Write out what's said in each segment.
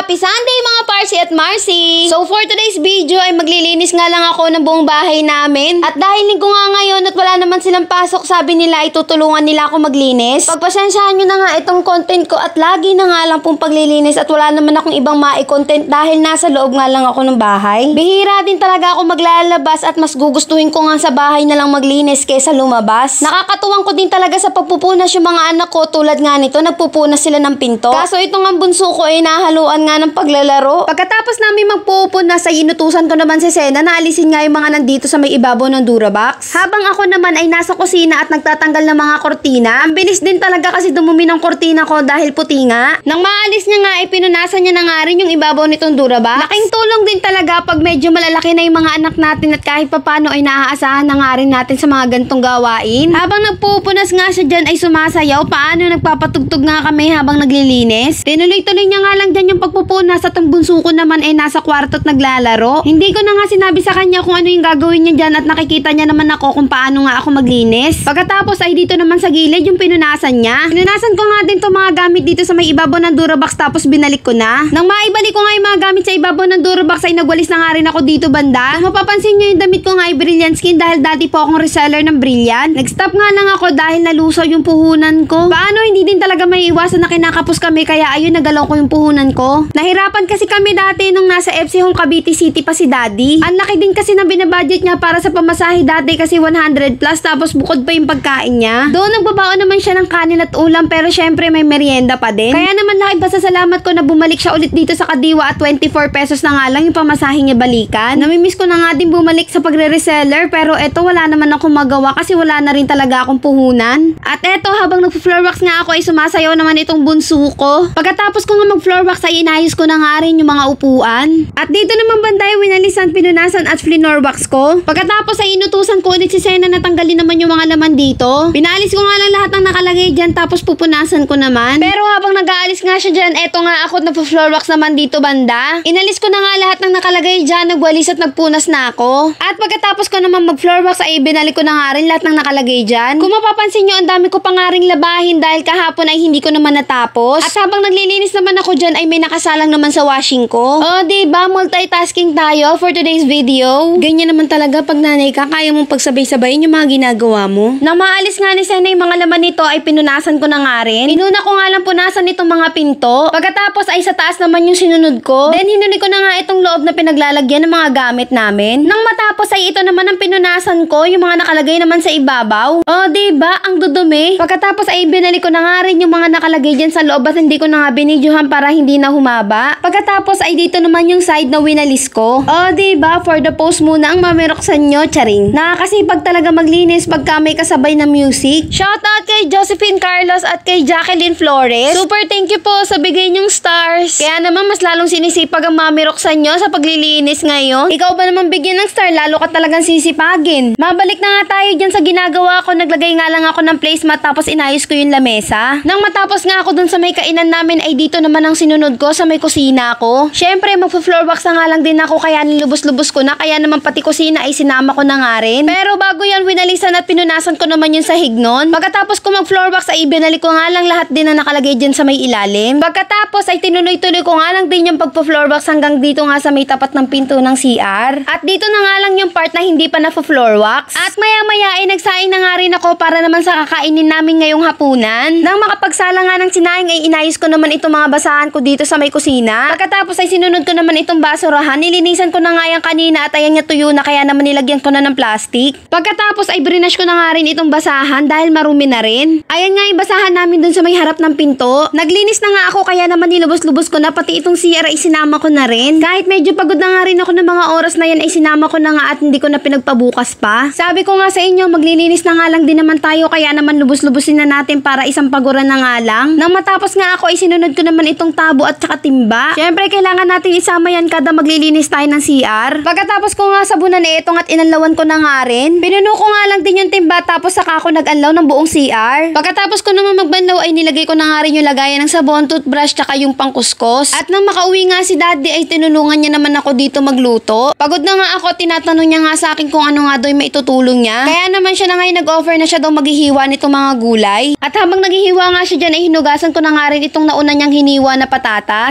Happy Sunday mga Parsi at Marcy! So for today's video ay maglilinis nga lang ako ng buong bahay namin. At dahil linggo nga ngayon at wala naman silang pasok, sabi nila ay tutulungan nila ako maglinis. Pagpasensyahan nyo na nga itong content ko at lagi na nga lang pong paglilinis at wala naman akong ibang mai-content dahil nasa loob nga lang ako ng bahay. Bihira din talaga ako maglalabas at mas gugustuhin ko nga sa bahay na lang maglinis kaysa lumabas. Nakakatuwang ko din talaga sa pagpupunas yung mga anak ko, tulad nga nito, nagpupunas sila ng pinto. Kaso itong ang bunso ko ay nahaluan nga ng paglalaro. Pagkatapos namin magpupunas ay inutusan ko naman si Sena na alisin nga yung mga nandito sa may ibabaw ng Durabox. Habang ako naman ay nasa kusina at nagtatanggal ng mga kortina. Ang bilis din talaga kasi dumumi ng kortina ko dahil puti nga. Nang maalis niya nga ay pinunasan niya na nga rin yung ibabaw nitong Durabox. Laking tulong din talaga pag medyo malalaki na yung mga anak natin at kahit papano ay naaasahan na nga rin natin sa mga gantong gawain. Habang nagpupunas nga siya dyan ay sumasayaw. Paano nagpapatugtog nga kami habang naglilinis. Tinuloy-tuloy niya nga lang dyan yung pagpupunas at ang bunso ko naman ay nasa kwarto at naglalaro. Hindi ko na nga sinabi sa kanya kung ano yung gagawin niya dyan at nakikita niya naman ako kung paano nga ako maglinis. Pagkatapos ay dito naman sa gilid yung pinunasan niya. Pinunasan ko nga din to mga gamit dito sa may ibabaw ng Durabox tapos binalik ko na. Nang maibalik ko nga yung mga gamit sa ibabaw ng Durabox ay nagwalis na nga rin ako dito banda. Kung mapapansin niyo yung damit ko nga ay Brilliant Skin dahil dati po akong reseller ng Brilliant. Nag-stop nga lang ako dahil nalusaw yung puhunan ko. Paano hindi din talaga may iwasan na kinakapos kami kaya ayun nagalaw ko yung puhunan ko. Nahirapan kasi kami dati nung nasa FC Home Cavite City pa si Daddy. Ang laki din kasi na binabudget niya para sa pamasahe dati kasi 100 plus tapos bukod pa yung pagkain niya. Doon nagbabaon naman siya ng kanin at ulam pero syempre may merienda pa din. Kaya naman laking pasasalamat ko na bumalik siya ulit dito sa Kadiwa at 24 pesos na nga lang yung pamasahe niya balikan. Namimiss ko na nga din bumalik sa pagre-reseller pero eto wala naman akong magawa kasi wala na rin talaga akong puhunan. At eto habang nag-floor wax nga ako ay sumasayaw naman itong bunso ko. Pagkatapos ko nga mag-floor wax ay inayos ko na nga rin yung mga upuan. At dito naman banday winalisan, pinunasan at floor wax ko. Pagkatapos ay inutusan ko ulit si Sena na tanggalin naman yung mga laman dito. Pinalis ko nga lang lahat ng nakalagay dyan tapos pupunasan ko naman. Pero habang nag-aalis nga siya dyan, eto nga ako nag-floor wax naman dito banda. Inalis ko na nga lahat ng nakalagay dyan, nagwalis at nagpunas na ako. At pagkatapos ko naman mag-floor wax ay binalik ko na nga rin lahat ng nakalagay dyan. Kung mapapansin nyo, ang dami ko pa nga rin labahin dahil kahapon ay hindi ko naman natapos. At habang naglilinis naman ako dyan ay may nakasalang naman sa washing ko. O diba, multitasking tayo for today's video. Ganyan naman talaga pag nanay ka, kaya mong pagsabay-sabayin yung mga ginagawa mo. Nang maalis nga ni Sena yung mga laman nito ay pinunasan ko na nga rin. Inuna ko nga lang punasan itong mga pinto. Pagkatapos ay sa taas naman yung sinunod ko. Then hinuli ko na nga itong loob na pinaglalagyan ng mga gamit namin. Nang matapos ay ito naman ang pinunasan ko, yung mga nakalagay naman sa ibabaw. O diba, ang dudumi. Pagkatapos ay binalik ko na nga rin yung mga nakalagay dyan sa loob at hindi ko na nga binidyohan para hindi na humaba. Pagkatapos ay dito naman yung side na winalis ko. O diba, for the post muna ang mamiroksan nyo, charing. Nakakasipag talaga maglinis pagka may kasabay na music. Shoutout kay Josephine Carlos at kay Jacqueline Flores. Super thank you po sa bigay nyong stars. Kaya naman mas lalong sinisipag ang mamiroksan nyo sa paglilinis ngayon. Ikaw ba naman bigyan ng star, lalo ka talagang sisipagin. Mabalik na nga tayo dyan sa ginagawa ko. Naglagay nga lang ako ng placemat tapos inayos ko yung lamesa. Nang matapos nga ako dun sa may kainan namin ay dito naman ang sinunod ko sa may kusina ko. Syempre magpo-floor wax na nga lang din ako kaya nilubos-lubos ko na, kaya naman pati kusina ay sinama ko na nga rin. Pero bago yan winalisan at pinunasan ko naman yung sahig nun. Pagkatapos ko mag-floor wax ay binalik ko nga lang lahat din na nakalagay dyan sa may ilalim. Pagkatapos ay tinuloy-tuloy ko nga lang din yung pagpo-floor wax hanggang dito nga sa may tapat ng pinto ng CR. At dito na nga lang yung part na hindi pa na-floor wax. At maya-maya ay nagsaing na nga rin ako para naman sa kakainin namin ngayong hapunan. Nang makapagsala nga ng sinaing ay inayos ko naman itong mga basahan ko dito sa may kusina. Pagkatapos ay sinunod ko naman itong basurahan. Nilinisan ko na nga yan kanina at ayan niya tuyo na kaya naman nilagyan ko na ng plastic. Pagkatapos ay brinash ko na nga rin itong basahan dahil marumi na rin. Ayan nga yung basahan namin dun sa may harap ng pinto. Naglinis na nga ako kaya naman nilubos-lubos ko na, pati itong CR ay sinama ko na rin. Kahit medyo pagod na nga rin ako ng mga oras na yan ay sinama ko na nga at hindi ko na pinagpabukas pa. Sabi ko nga sa inyo, maglilinis na nga lang din naman tayo kaya naman lubos-lubosin na natin para isang paguran na nga lang. Nang matapos nga ako ay sinunod ko naman itong tabo at saka timba. Syempre kailangan natin isama yan kada maglilinis tayo ng CR. Pagkatapos ko nga sabunan itong at inanlawan ko na nga rin. Pinuno ko nga lang din yung timba tapos saka ako nag-anlaw ng buong CR. Pagkatapos ko naman magbanlaw ay nilagay ko na nga rin yung lagayan ng sabon, toothbrush tsaka yung pangkuskos. At nang makauwi nga si Daddy ay tinulungan niya naman ako dito magluto. Pagod na nga ako, tinatanong niya nga sa akin kung ano nga daw yung maitutulong niya. Kaya naman siya na ngayon nag-offer na siya daw maghihiwa nitong mga gulay. At habang naghihiwa nga siya dyan ay hinugasan ko na nga rin itong nauna niyang hiniwa na patatas.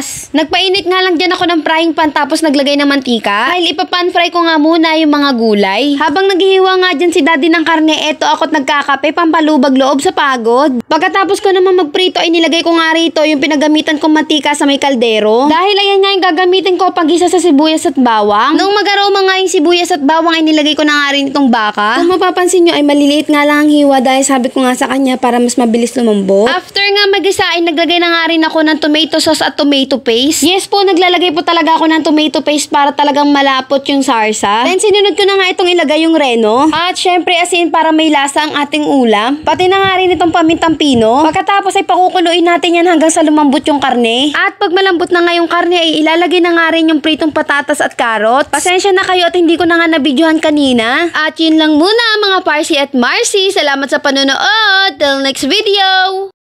gas. Nagpainit nga lang dyan ako ng frying pan tapos naglagay ng mantika. Dahil ipapan fry ko nga muna yung mga gulay. Habang naghihiwa nga dyan si daddy ng karne, eto ako't nagkakape, pampalubag loob sa pagod. Pagkatapos ko naman magprito ay nilagay ko nga rito yung pinagamitan kong mantika sa may kaldero. Dahil ayan nga yung gagamitin ko pag-isa sa sibuyas at bawang. Nung mag-aroma nga yung sibuyas at bawang ay nilagay ko na nga rin itong baka. Kung mapapansin nyo ay maliliit nga lang ang hiwa dahil sabi ko nga sa kanya para mas mabilis lumambot. After nga mag-isa ay naglagay na nga rin ako ng tomato sauce at tomato paste. Yes po, naglalagay po talaga ako ng tomato paste para talagang malapot yung sarsa. Then sinunod ko na nga itong ilagay yung reno. At syempre asin para may lasa ang ating ulam. Pati na nga rin itong pamintang pino. Pagkatapos ay pakukuluin natin yan hanggang sa lumambot yung karne. At pag malambot na nga yung karne ay ilalagay na nga rin yung pritong patatas at karot. Pasensya na kayo at hindi ko na nga nabidyohan kanina. At yun lang muna mga Parsi at Marcy. Salamat sa panonood. Till next video!